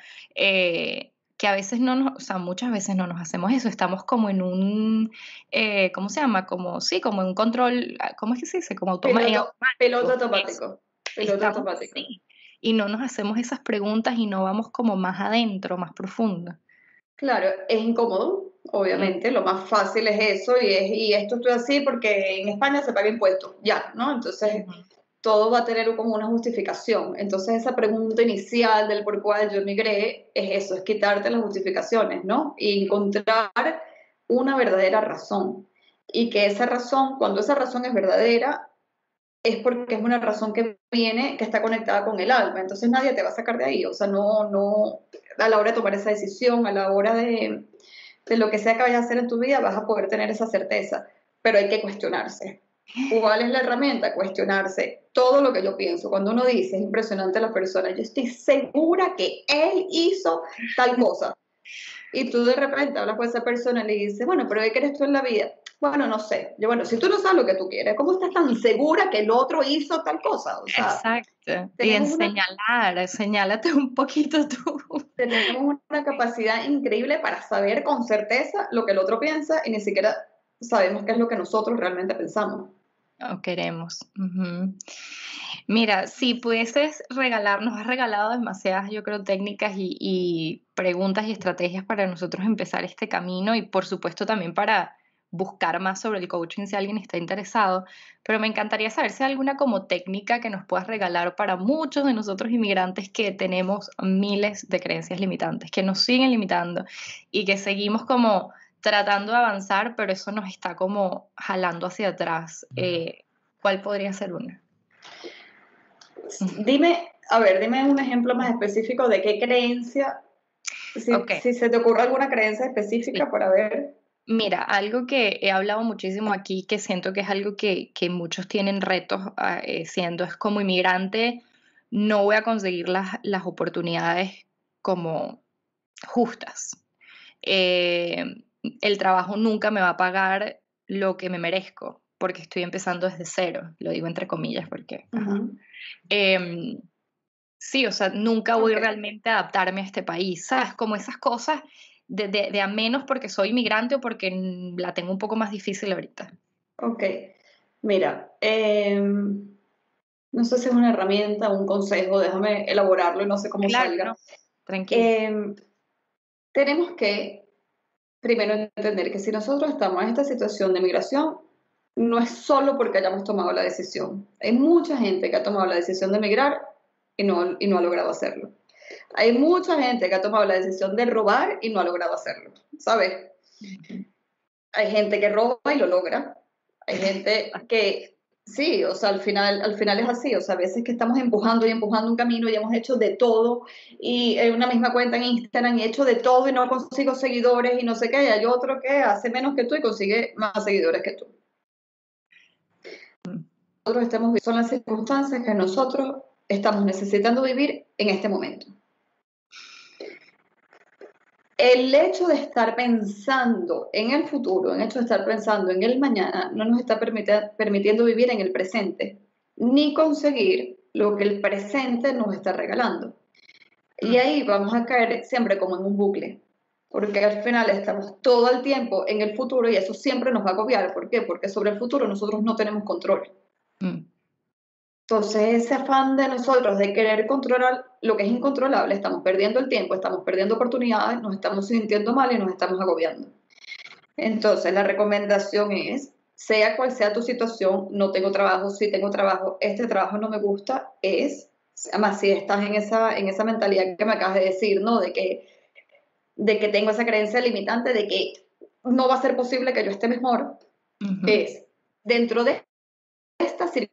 Eh, que a veces no nos, o sea, muchas veces no nos hacemos eso, estamos como en un, eh, ¿cómo se llama? Como, sí, como en un control, ah, ¿cómo es que se dice? Como automa en piloto, piloto automático. Eso, automático, piloto estamos automático. así. Y no nos hacemos esas preguntas y no vamos como más adentro, más profundo. Claro, es incómodo, Mm, obviamente, lo más fácil es eso, y, es, y esto estoy así porque en España se paga impuestos, ya, ¿no? Entonces, ujú. todo va a tener como una justificación. Entonces, esa pregunta inicial del por cual yo emigré es eso, es quitarte las justificaciones, ¿no? Y encontrar una verdadera razón. Y que esa razón, cuando esa razón es verdadera, es porque es una razón que viene, que está conectada con el alma. Entonces nadie te va a sacar de ahí. O sea, no, no, a la hora de tomar esa decisión, a la hora de, de lo que sea que vayas a hacer en tu vida, vas a poder tener esa certeza. Pero hay que cuestionarse. ¿Cuál es la herramienta? Cuestionarse todo lo que yo pienso. Cuando uno dice, es impresionante a la persona, yo estoy segura que él hizo tal cosa. Y tú de repente hablas con esa persona y le dices, bueno, pero ¿qué quieres tú en la vida? Bueno, no sé. Yo, bueno, si tú no sabes lo que tú quieres, ¿cómo estás tan segura que el otro hizo tal cosa? O sea, Exacto. Y en tenemos una, señalar, señálate un poquito tú. tenemos una capacidad increíble para saber con certeza lo que el otro piensa y ni siquiera sabemos qué es lo que nosotros realmente pensamos. O queremos. Ujú. Mira, si pudieses regalar, nos has regalado demasiadas, yo creo, técnicas y, y preguntas y estrategias para nosotros empezar este camino y por supuesto también para buscar más sobre el coaching si alguien está interesado, pero me encantaría saber si hay alguna como técnica que nos puedas regalar para muchos de nosotros inmigrantes que tenemos miles de creencias limitantes, que nos siguen limitando y que seguimos como tratando de avanzar, pero eso nos está como jalando hacia atrás. Eh, ¿cuál podría ser una? Dime, a ver, dime un ejemplo más específico de qué creencia, si, Ok, si se te ocurre alguna creencia sí. específica para ver. Mira, algo que he hablado muchísimo aquí, que siento que es algo que, que muchos tienen retos ah, eh, siendo, es como inmigrante, no voy a conseguir las, las oportunidades como justas. Eh, el trabajo nunca me va a pagar lo que me merezco, porque estoy empezando desde cero, lo digo entre comillas, porque, ajá. Ujú. Em, Sí, o sea, nunca voy Ok, realmente a adaptarme a este país, ¿sabes? Como esas cosas de, de, de a menos porque soy inmigrante o porque mm, la tengo un poco más difícil ahorita. ok. Mira, eh, no sé si es una herramienta o un consejo, déjame elaborarlo y no sé cómo Claro, salga. no, tranquila. Eh, tenemos que primero entender que si nosotros estamos en esta situación de migración, no es solo porque hayamos tomado la decisión. Hay mucha gente que ha tomado la decisión de emigrar y no, y no ha logrado hacerlo. Hay mucha gente que ha tomado la decisión de robar y no ha logrado hacerlo, ¿sabes? Ujú. Hay gente que roba y lo logra. Hay gente que sí, o sea, al final, al final es así, o sea, a veces que estamos empujando y empujando un camino y hemos hecho de todo y en una misma cuenta en Instagram y he hecho de todo y no consigo seguidores y no sé qué, y hay otro que hace menos que tú y consigue más seguidores que tú. Nosotros estamos, son las circunstancias que nosotros estamos necesitando vivir en este momento. El hecho de estar pensando en el futuro, el hecho de estar pensando en el mañana, no nos está permiti- permitiendo vivir en el presente, ni conseguir lo que el presente nos está regalando. Y Mm, ahí vamos a caer siempre como en un bucle, porque al final estamos todo el tiempo en el futuro y eso siempre nos va a agobiar. ¿Por qué? Porque sobre el futuro nosotros no tenemos control. mm, Entonces, ese afán de nosotros de querer controlar lo que es incontrolable, estamos perdiendo el tiempo, estamos perdiendo oportunidades, nos estamos sintiendo mal y nos estamos agobiando. Entonces, la recomendación es, sea cual sea tu situación, no tengo trabajo, sí tengo trabajo, este trabajo no me gusta, es, además si estás en esa, en esa mentalidad que me acabas de decir, ¿no? De que, de que tengo esa creencia limitante de que no va a ser posible que yo esté mejor, ujú. es, dentro de esta circunstancia,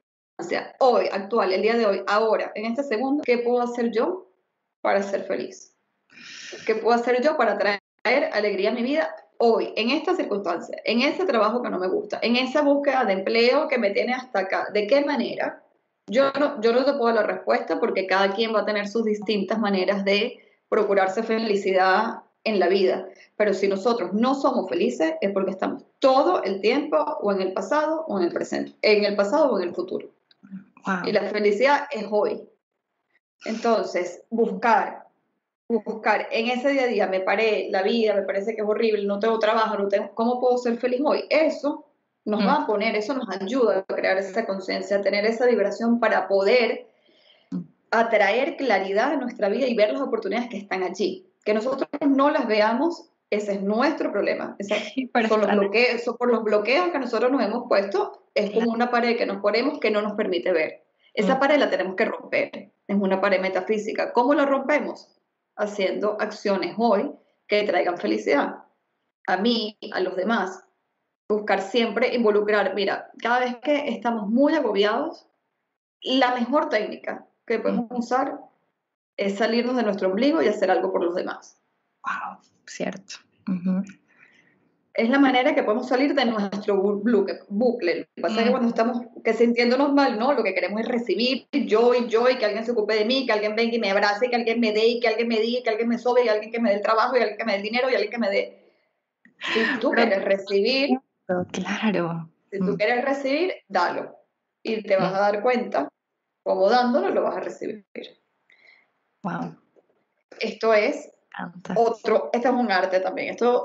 hoy, actual, el día de hoy, ahora, en este segundo, ¿qué puedo hacer yo para ser feliz? ¿Qué puedo hacer yo para traer alegría a mi vida hoy, en esta circunstancia, en ese trabajo que no me gusta, en esa búsqueda de empleo que me tiene hasta acá? ¿De qué manera? Yo no, yo no te puedo dar la respuesta porque cada quien va a tener sus distintas maneras de procurarse felicidad en la vida. Pero si nosotros no somos felices es porque estamos todo el tiempo o en el pasado o en el presente, en el pasado o en el futuro. Wow. Y la felicidad es hoy. Entonces, buscar, buscar en ese día a día, me paré, la vida me parece que es horrible, no tengo trabajo, no tengo, ¿cómo puedo ser feliz hoy? Eso nos Mm. va a poner, eso nos ayuda a crear esa conciencia, a tener esa vibración para poder atraer claridad a nuestra vida y ver las oportunidades que están allí. Que nosotros no las veamos, ese es nuestro problema. Ese, Pero son los están- bloqueos, eso por los bloqueos que nosotros nos hemos puesto, es como una pared que nos ponemos que no nos permite ver. Esa Mm. pared la tenemos que romper, es una pared metafísica. ¿Cómo la rompemos? Haciendo acciones hoy que traigan felicidad a mí, a los demás. Buscar siempre involucrar, mira, cada vez que estamos muy agobiados, la mejor técnica que podemos Mm. usar es salirnos de nuestro ombligo y hacer algo por los demás. Wow, cierto. Uh-huh. Es la manera que podemos salir de nuestro bucle. bucle. Lo que pasa es que Mm. cuando estamos que sintiéndonos mal, no, lo que queremos es recibir yo y yo y que alguien se ocupe de mí, que alguien venga y me abrace, que alguien me dé y que alguien me diga, que alguien me sobe y alguien que me dé el trabajo y alguien que me dé el dinero y alguien que me dé. Si tú Pero- quieres recibir, Claro. si tú Mm. quieres recibir, dalo. Y te vas Mm. a dar cuenta cómo dándolo lo vas a recibir. Wow. Esto es Canta. otro, esto es un arte también. Esto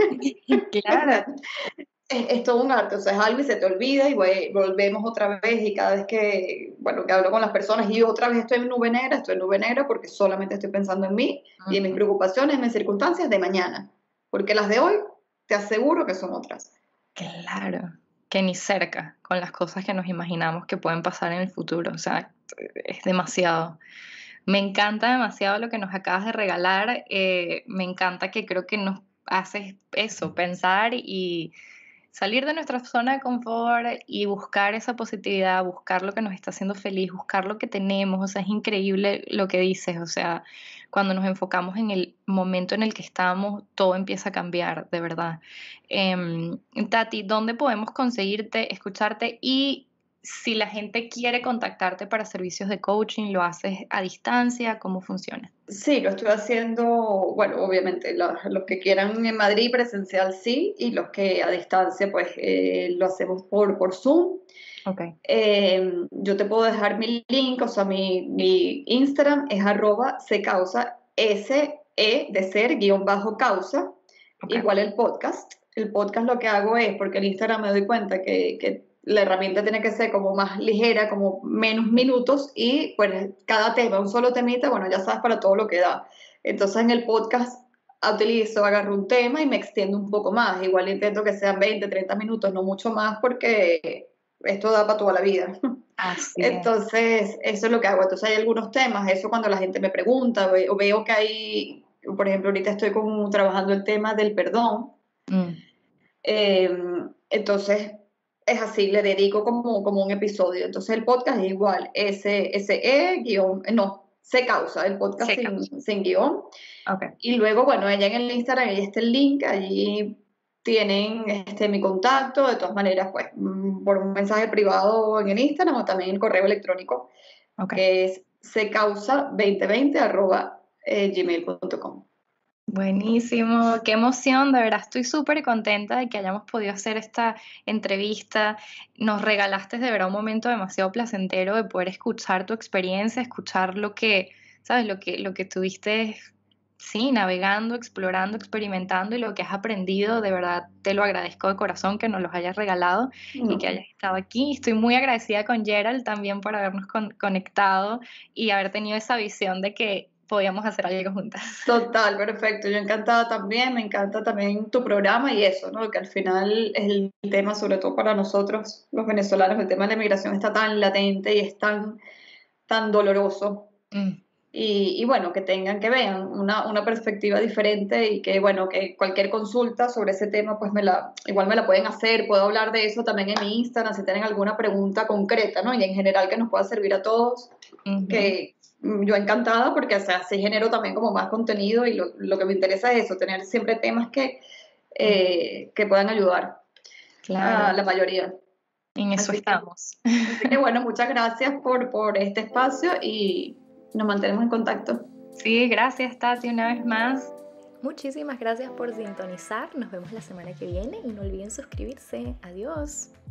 Claro. es, es todo un arte, o sea, es algo y se te olvida y voy- volvemos otra vez y cada vez que, bueno, que hablo con las personas y otra vez estoy en nube negra, estoy en nube negra porque solamente estoy pensando en mí y en mis preocupaciones, en mis circunstancias de mañana, porque las de hoy te aseguro que son otras. Claro. Que ni cerca con las cosas que nos imaginamos que pueden pasar en el futuro. O sea, es demasiado. Me encanta demasiado lo que nos acabas de regalar. eh, me encanta que creo que nos haces eso, pensar y salir de nuestra zona de confort y buscar esa positividad, buscar lo que nos está haciendo feliz, buscar lo que tenemos. O sea, es increíble lo que dices. O sea, cuando nos enfocamos en el momento en el que estamos, todo empieza a cambiar, de verdad. Em, Tati, ¿dónde podemos conseguirte, escucharte y si la gente quiere contactarte para servicios de coaching, lo haces a distancia? ¿Cómo funciona? Sí, lo estoy haciendo, bueno, obviamente los, los que quieran en Madrid presencial sí, y los que a distancia pues eh, lo hacemos por, por Zoom. Ok. Eh, yo te puedo dejar mi link, o sea, mi, mi Instagram es arroba se causa, S E de ser, guión bajo causa, Ok. igual el podcast. El podcast lo que hago es, porque el Instagram me doy cuenta que, que la herramienta tiene que ser como más ligera, como menos minutos y pues cada tema, un solo temita, bueno, ya sabes para todo lo que da. Entonces en el podcast utilizo, agarro un tema y me extiendo un poco más. Igual intento que sean veinte, treinta minutos, no mucho más porque esto da para toda la vida. Así es. Entonces, eso es lo que hago. Entonces hay algunos temas, eso cuando la gente me pregunta o ve- o veo que hay, por ejemplo, ahorita estoy con, trabajando el tema del perdón. Mm. Eh, entonces, es así, le dedico como, como un episodio. Entonces, el podcast es igual, S, S E, guión, no, se causa, el podcast Se sin, causa. sin guión. Ok. Y luego, bueno, ella en el Instagram, ahí está el link, allí tienen este, mi contacto, de todas maneras, pues, mm, por un mensaje privado en el Instagram o también el correo electrónico, Ok. que es secausa dos mil veinte arroba eh, gmail punto com. Buenísimo, qué emoción, de verdad estoy súper contenta de que hayamos podido hacer esta entrevista. Nos regalaste de verdad un momento demasiado placentero de poder escuchar tu experiencia, escuchar lo que, sabes, lo que, lo que tuviste, sí, navegando, explorando, experimentando y lo que has aprendido. De verdad te lo agradezco de corazón que nos los hayas regalado y que No. hayas estado aquí. Estoy muy agradecida con Gerald también por habernos con- conectado y haber tenido esa visión de que podíamos hacer algo juntas. Total, perfecto. Yo encantada también, me encanta también tu programa y eso, ¿no? Que al final es el tema, sobre todo para nosotros, los venezolanos, el tema de la migración está tan latente y es tan, tan doloroso. Mm. y, y bueno, que tengan, que vean una, una perspectiva diferente y que bueno, que cualquier consulta sobre ese tema, pues me la, igual me la pueden hacer, puedo hablar de eso también en mi Instagram si tienen alguna pregunta concreta, ¿no? Y en general que nos pueda servir a todos, Ujú. que mm, yo encantada porque, o sea, así genero también como más contenido y lo, lo que me interesa es eso, tener siempre temas que, eh, que puedan ayudar a Claro, la mayoría. en eso Así que, estamos. así que bueno, muchas gracias por, por este espacio y nos mantenemos en contacto. Sí, gracias, Tati, una vez más. Muchísimas gracias por sintonizar. Nos vemos la semana que viene y no olviden suscribirse. Adiós.